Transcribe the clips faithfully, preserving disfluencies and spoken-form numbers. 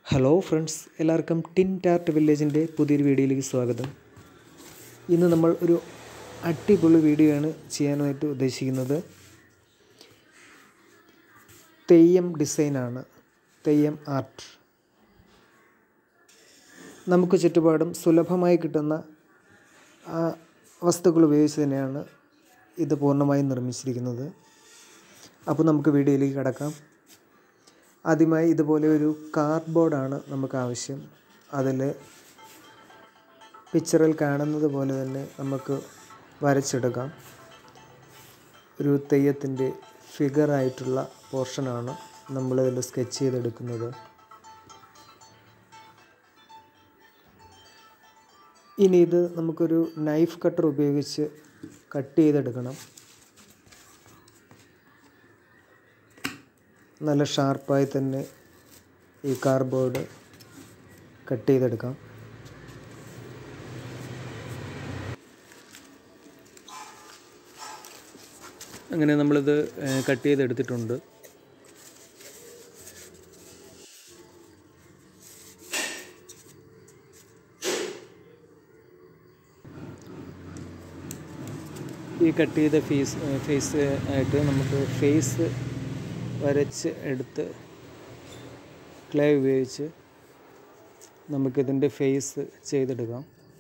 Hello friends, എല്ലാവർക്കും tin tart വില്ലേജിൻ്റെ പുതിയൊരു വീഡിയോയിലേക്ക് സ്വാഗതം. ഇന്ന് നമ്മൾ ഒരു അടിപൊളി വീഡിയോ ആണ് ചെയ്യാനായിട്ട് ഉദ്ദേശിക്കുന്നത്. തെയ്യം ഡിസൈനാണ്, തെയ്യം ആർട്ട്. നമുക്ക് ചുറ്റുപാടും സുലഭമായി കിട്ടുന്ന വസ്തുക്കൾ ഉപയോഗിച്ച് തന്നെയാണ് ഇത് പൂർണ്ണമായും നിർമ്മിച്ചിരിക്കുന്നത്. അപ്പോൾ നമുക്ക് വീഡിയോയിലേക്ക് കടക്കാം. ആദ്യമായി ഇതുപോലെ ഒരു കാർഡ്ബോർഡാണ് നമുക്ക് ആവശ്യം. അതിൽ പിക്ചറിൽ കാണുന്നത് പോലെ തന്നെ നമുക്ക് വരച്ചെടുക്കാം. ഒരു തെയ്യത്തിൻ്റെ ഫിഗറായിട്ടുള്ള പോർഷനാണ് നമ്മളിതിൽ സ്കെച്ച് ചെയ്തെടുക്കുന്നത്. ഇനി ഇത് നമുക്കൊരു നൈഫ് കട്ടർ ഉപയോഗിച്ച് കട്ട് ചെയ്തെടുക്കണം. നല്ല ഷാർപ്പായി തന്നെ ഈ കാർഡ്ബോർഡ് കട്ട് ചെയ്തെടുക്കാം. അങ്ങനെ നമ്മളിത് കട്ട് ചെയ്തെടുത്തിട്ടുണ്ട്. ഈ കട്ട് ചെയ്ത ഫേസ് ഫേസ് ആയിട്ട് നമുക്ക് ഫേസ് വരച്ച് എടുത്ത് ക്ലേ ഉപയോഗിച്ച് നമുക്കിതിൻ്റെ ഫേസ് ചെയ്തെടുക്കാം.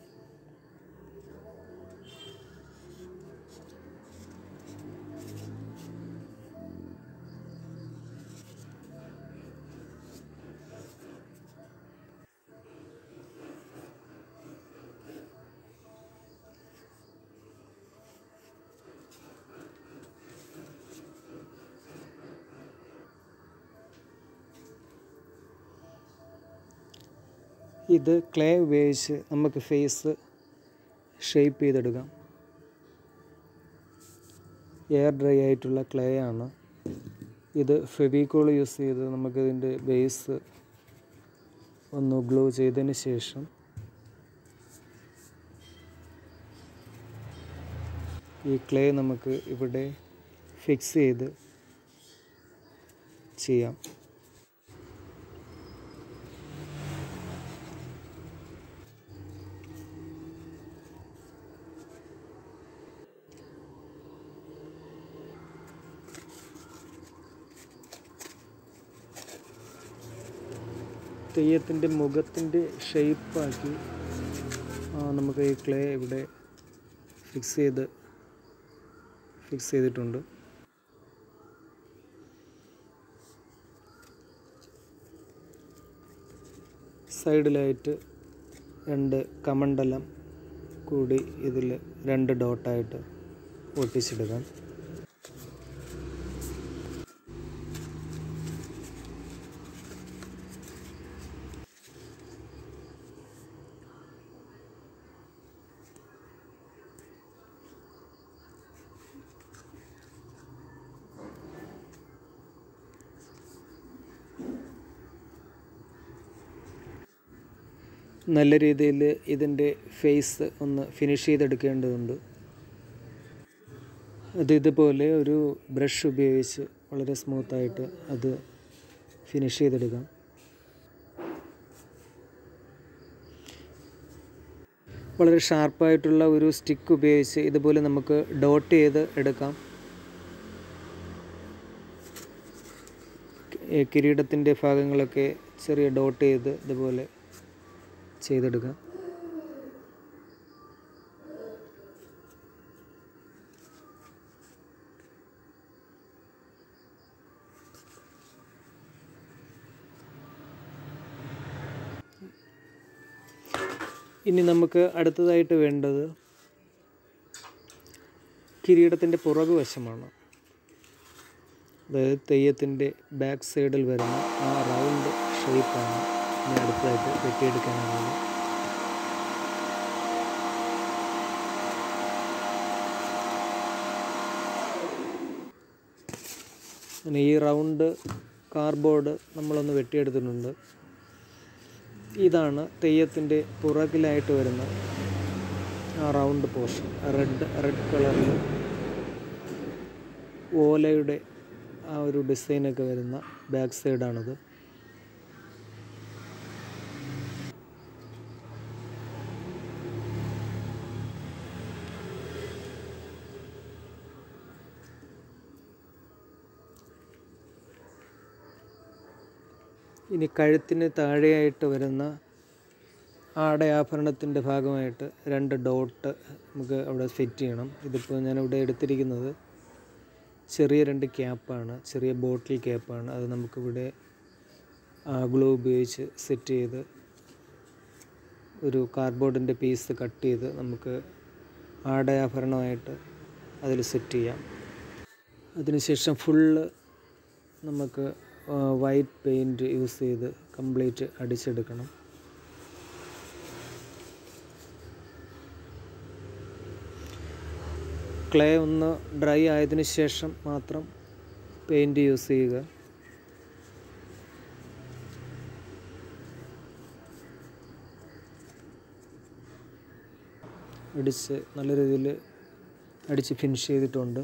ഇത് ക്ലേ ഉപയോഗിച്ച് നമുക്ക് ഫേസ് ഷേപ്പ് ചെയ്തെടുക്കാം. എയർ ഡ്രൈ ആയിട്ടുള്ള ക്ലേ ആണ് ഇത്. ഫെവിക്കോൾ യൂസ് ചെയ്ത് നമുക്കിതിൻ്റെ ബേസ് ഒന്ന് ഗ്ലൂ ചെയ്തതിന് ശേഷം ഈ ക്ലേ നമുക്ക് ഇവിടെ ഫിക്സ് ചെയ്ത് ചെയ്യാം. തെയ്യത്തിൻ്റെ മുഖത്തിൻ്റെ ഷേപ്പാക്കി നമുക്ക് ഈ ക്ലേ ഇവിടെ ഫിക്സ് ചെയ്ത് ഫിക്സ് ചെയ്തിട്ടുണ്ട്. സൈഡിലായിട്ട് രണ്ട് കമണ്ടലം കൂടി ഇതിൽ രണ്ട് ഡോട്ടായിട്ട് ഒട്ടിച്ചെടുക്കാം. നല്ല രീതിയിൽ ഇതിൻ്റെ ഫേസ് ഒന്ന് ഫിനിഷ് ചെയ്തെടുക്കേണ്ടതുണ്ട്. അത് ഇതുപോലെ ഒരു ബ്രഷ് ഉപയോഗിച്ച് വളരെ സ്മൂത്തായിട്ട് അത് ഫിനിഷ് ചെയ്തെടുക്കാം. വളരെ ഷാർപ്പായിട്ടുള്ള ഒരു സ്റ്റിക്ക് ഉപയോഗിച്ച് ഇതുപോലെ നമുക്ക് ഡോട്ട് ചെയ്ത് എടുക്കാം. കിരീടത്തിൻ്റെ ഭാഗങ്ങളൊക്കെ ചെറിയ ഡോട്ട് ചെയ്ത് ഇതുപോലെ ചെയ്തെടുക്കാം. ഇനി നമുക്ക് അടുത്തതായിട്ട് വേണ്ടത് കിരീടത്തിൻ്റെ പുറകുവശമാണ്. അതായത് തെയ്യത്തിൻ്റെ ബാക്ക് സൈഡിൽ വരുന്ന ആ റൗണ്ട് ഷേപ്പാണ് ഇനി അടുത്തതായിട്ട് വെട്ടിയെടുക്കാനുള്ളത്. അങ്ങനെ ഈ റൗണ്ട് കാർഡ്ബോർഡ് നമ്മളൊന്ന് വെട്ടിയെടുത്തിട്ടുണ്ട്. ഇതാണ് തെയ്യത്തിൻ്റെ പുറകിലായിട്ട് വരുന്ന ആ റൗണ്ട് പോർഷൻ. റെഡ് റെഡ് കളറിൽ ഓലയുടെ ആ ഒരു ഡിസൈനൊക്കെ വരുന്ന ബാക്ക് സൈഡാണത്. ഇനി കഴുത്തിന് താഴെയായിട്ട് വരുന്ന ആടയാഭരണത്തിൻ്റെ ഭാഗമായിട്ട് രണ്ട് ഡോട്ട് നമുക്ക് അവിടെ സെറ്റ് ചെയ്യണം. ഇതിപ്പോൾ ഞാനിവിടെ എടുത്തിരിക്കുന്നത് ചെറിയ രണ്ട് ക്യാപ്പാണ്, ചെറിയ ബോട്ടിൽ ക്യാപ്പാണ്. അത് നമുക്കിവിടെ ഗ്ലൂ ഉപയോഗിച്ച് സെറ്റ് ചെയ്ത് ഒരു കാർഡ്ബോർഡിൻ്റെ പീസ് കട്ട് ചെയ്ത് നമുക്ക് ആടയാഭരണമായിട്ട് അതിൽ സെറ്റ് ചെയ്യാം. അതിനുശേഷം ഫുള്ള് നമുക്ക് വൈറ്റ് പെയിൻറ്റ് യൂസ് ചെയ്ത് കംപ്ലീറ്റ് അടിച്ചെടുക്കണം. ക്ലേ ഒന്ന് ഡ്രൈ ആയതിനു ശേഷം മാത്രം പെയിൻറ്റ് യൂസ് ചെയ്യുക. അടിച്ച് നല്ല രീതിയിൽ അടിച്ച് ഫിനിഷ് ചെയ്തിട്ടുണ്ട്.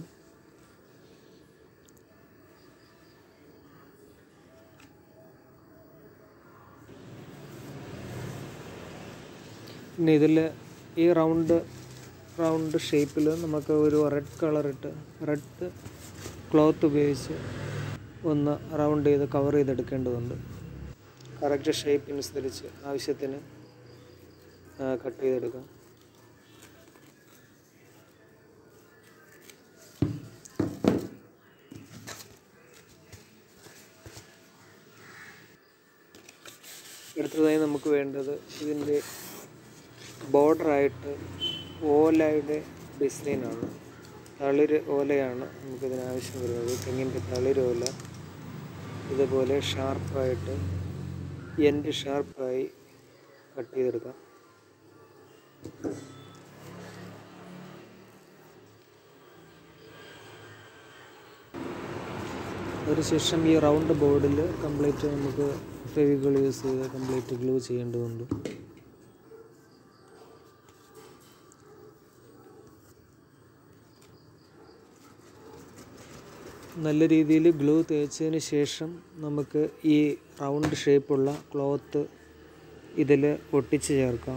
പിന്നെ ഇതിൽ ഈ റൗണ്ട് റൗണ്ട് ഷേപ്പിൽ നമുക്ക് ഒരു റെഡ് കളറിട്ട് റെഡ് ക്ലോത്ത് ഉപയോഗിച്ച് ഒന്ന് റൗണ്ട് ചെയ്ത് കവർ ചെയ്തെടുക്കേണ്ടതുണ്ട്. കറക്റ്റ് ഷേപ്പിനനുസരിച്ച് ആവശ്യത്തിന് കട്ട് ചെയ്തെടുക്കാം. അടുത്തതായി നമുക്ക് വേണ്ടത് ഇതിൻ്റെ ബോർഡറായിട്ട് ഓലയുടെ ഡിസൈനാണ്. തളിര് ഓലയാണ് നമുക്കിതിന് ആവശ്യം വരുന്നത്. തെങ്ങിൻ്റെ തളിര് ഓല ഇതുപോലെ ഷാർപ്പായിട്ട് എൻഡ് ഷാർപ്പായി കട്ട് ചെയ്തെടുക്കാം. അതിനുശേഷം ഈ റൗണ്ട് ബോർഡിൽ കംപ്ലീറ്റ് നമുക്ക് ഫെവിക്കോൾ യൂസ് ചെയ്ത് കംപ്ലീറ്റ് ഗ്ലൂ ചെയ്യേണ്ടതുണ്ട്. നല്ല രീതിയിൽ ഗ്ലൂ തേച്ചതിന് ശേഷം നമുക്ക് ഈ റൗണ്ട് ഷേപ്പുള്ള ക്ലോത്ത് ഇതിൽ ഒട്ടിച്ച് ചേർക്കാം.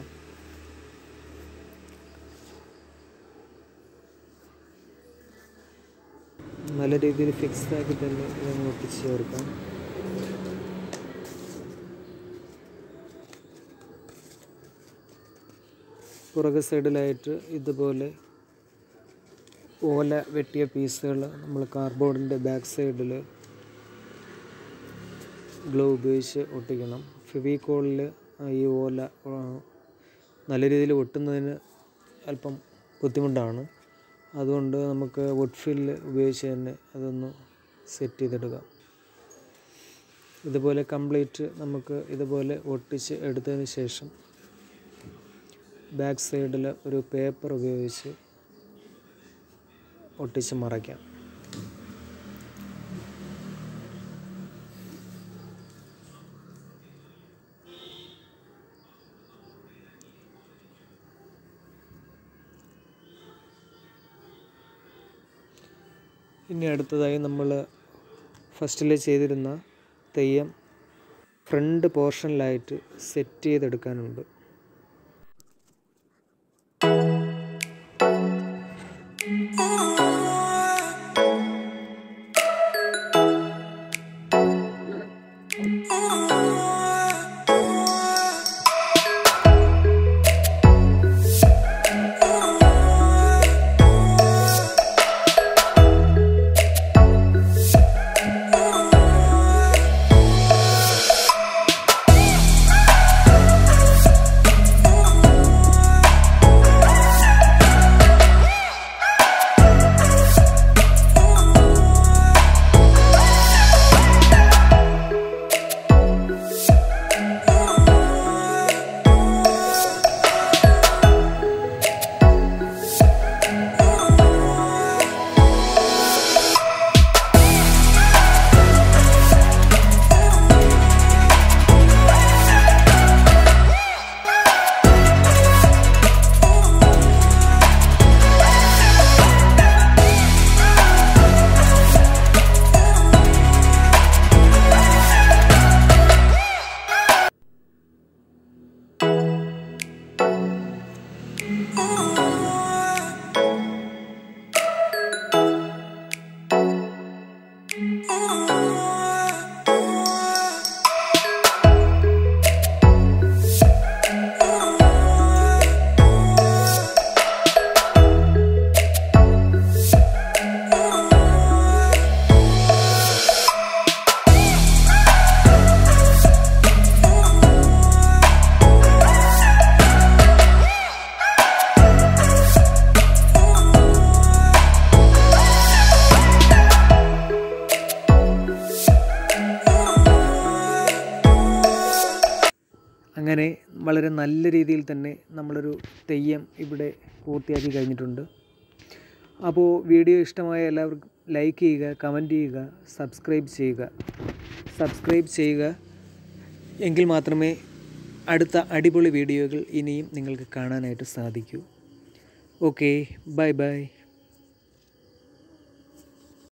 നല്ല രീതിയിൽ ഫിക്സ് ആക്കി തന്നെ ഇതൊന്ന് ഒട്ടിച്ച് ചേർക്കാം. പുറകെ സൈഡിലായിട്ട് ഇതുപോലെ ഓല വെട്ടിയ പീസുകൾ നമ്മൾ കാർഡ്ബോർഡിൻ്റെ ബാക്ക് സൈഡിൽ ഗ്ലൂ ഉപയോഗിച്ച് ഒട്ടിക്കണം. ഫെവിക്കോളിൽ ഈ ഓല നല്ല രീതിയിൽ ഒട്ടുന്നതിന് അല്പം ബുദ്ധിമുട്ടാണ്. അതുകൊണ്ട് നമുക്ക് വുഡ് ഫില്ല് ഉപയോഗിച്ച് തന്നെ അതൊന്ന് സെറ്റ് ചെയ്തെടുക്കാം. ഇതുപോലെ കംപ്ലീറ്റ് നമുക്ക് ഇതുപോലെ ഒട്ടിച്ച് എടുത്തതിന് ശേഷം ബാക്ക് സൈഡിൽ ഒരു പേപ്പർ ഉപയോഗിച്ച് ഒട്ടിച്ച് മറയ്ക്കാം. ഇനി അടുത്തതായി നമ്മൾ ഫസ്റ്റിൽ ചെയ്തിരുന്ന തെയ്യം ഫ്രണ്ട് പോർഷനിലായിട്ട് സെറ്റ് ചെയ്തെടുക്കാനുണ്ട്. അങ്ങനെ വളരെ നല്ല രീതിയിൽ തന്നെ നമ്മളൊരു തെയ്യം ഇവിടെ പൂർത്തിയാക്കി കഴിഞ്ഞിട്ടുണ്ട്. അപ്പോൾ വീഡിയോ ഇഷ്ടമായ എല്ലാവർക്കും ലൈക്ക് ചെയ്യുക, കമൻറ്റ് ചെയ്യുക, സബ്സ്ക്രൈബ് ചെയ്യുക സബ്സ്ക്രൈബ് ചെയ്യുക എങ്കിൽ മാത്രമേ അടുത്ത അടിപൊളി വീഡിയോകൾ ഇനിയും നിങ്ങൾക്ക് കാണാനായിട്ട് സാധിക്കൂ. Okay, bye by.